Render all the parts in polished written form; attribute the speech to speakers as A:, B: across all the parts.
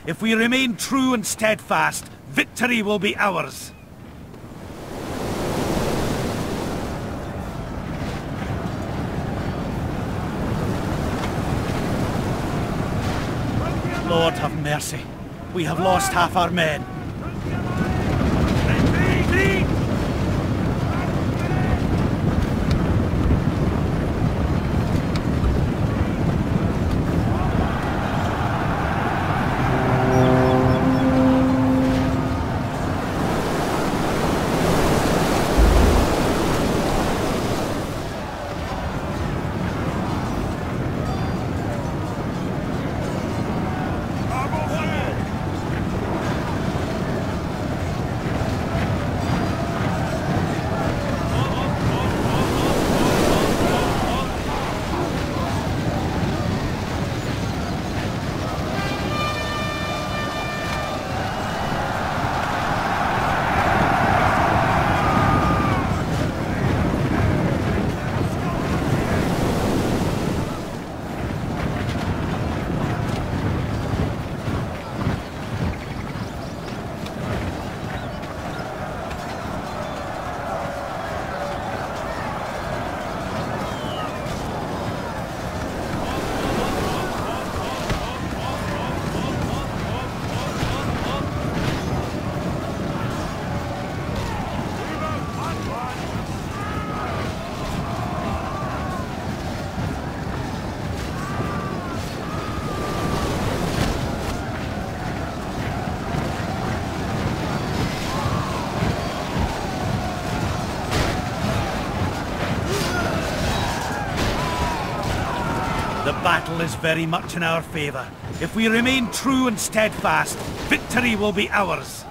A: If we remain true and steadfast, victory will be ours. Lord have mercy. We have lost half our men. The battle is very much in our favour. If we remain true and steadfast, victory will be ours.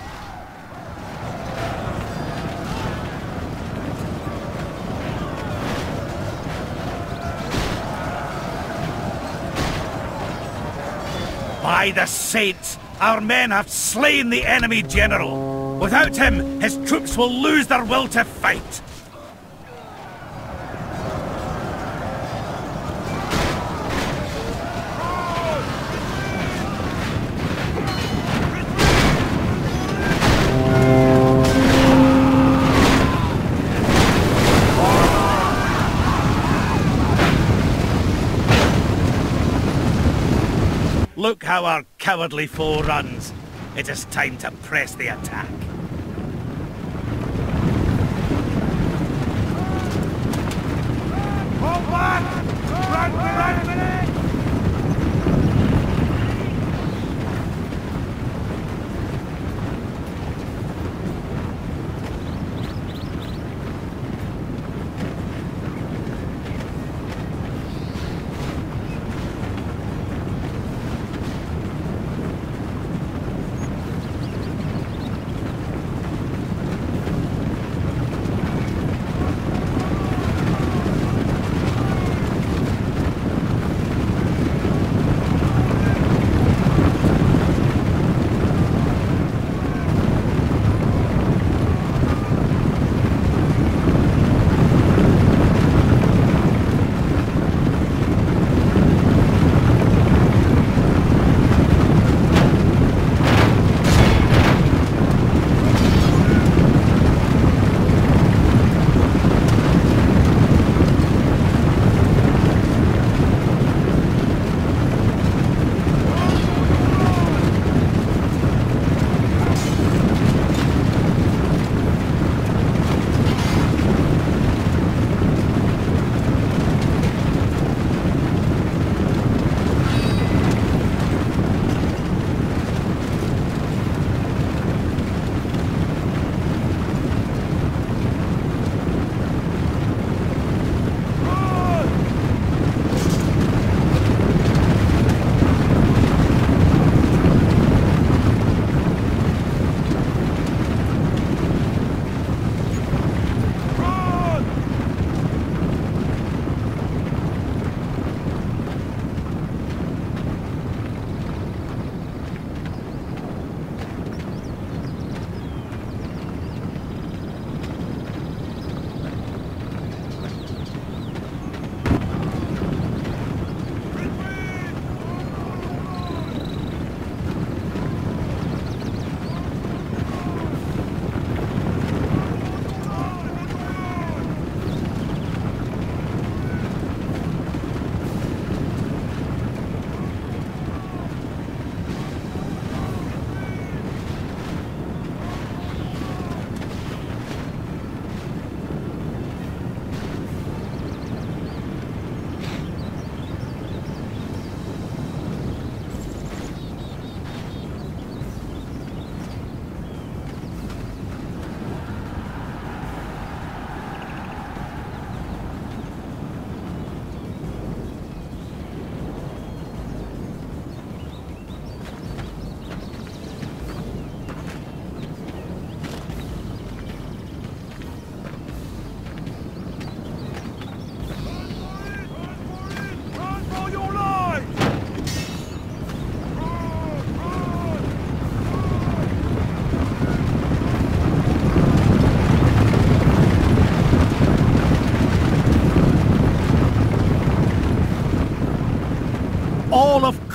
A: By the saints, our men have slain the enemy general. Without him, his troops will lose their will to fight. Look how our cowardly foe runs. It is time to press the attack. Fall back! Run!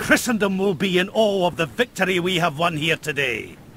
A: Christendom will be in awe of the victory we have won here today.